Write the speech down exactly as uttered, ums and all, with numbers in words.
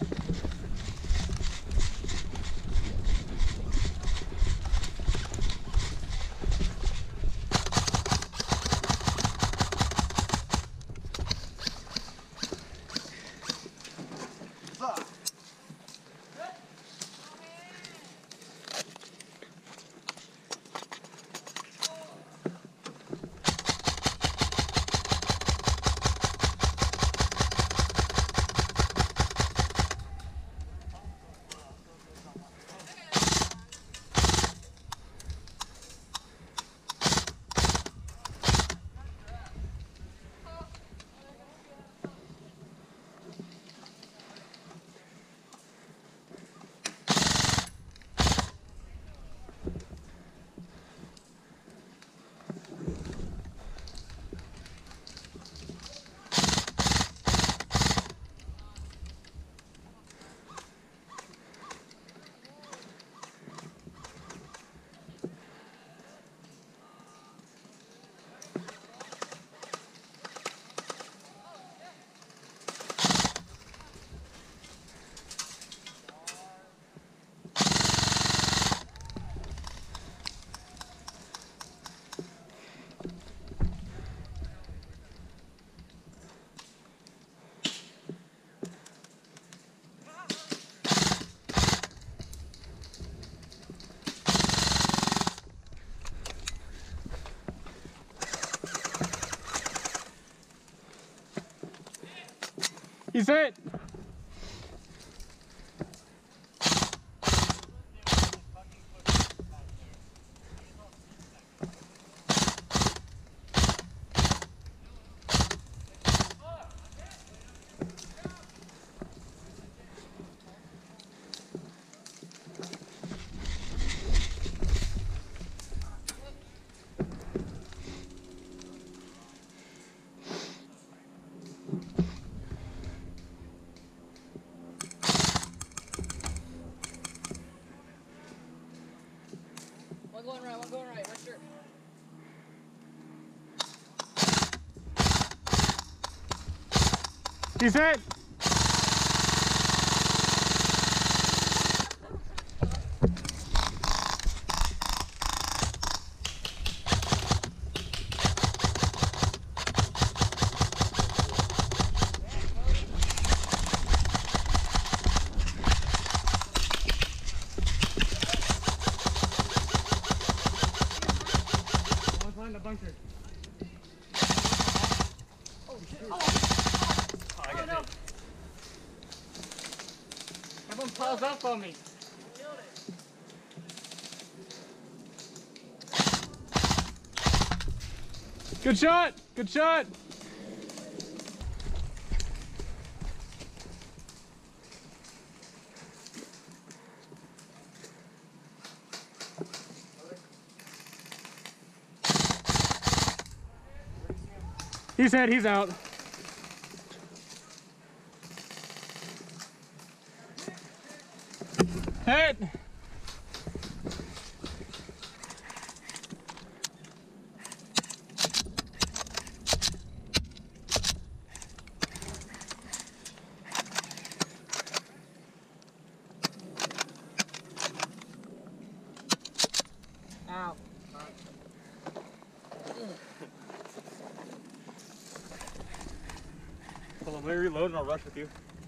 He's hit. One going right, one going right, right shirt. He's hit. Find the bunker. Oh shit. Oh, Oh, I got oh no. hit. Everyone piles up on me. Killed it. Good shot. Good shot. He's hit. He's out. Hit. Ow. Hold on, let me reload and I'll rush with you.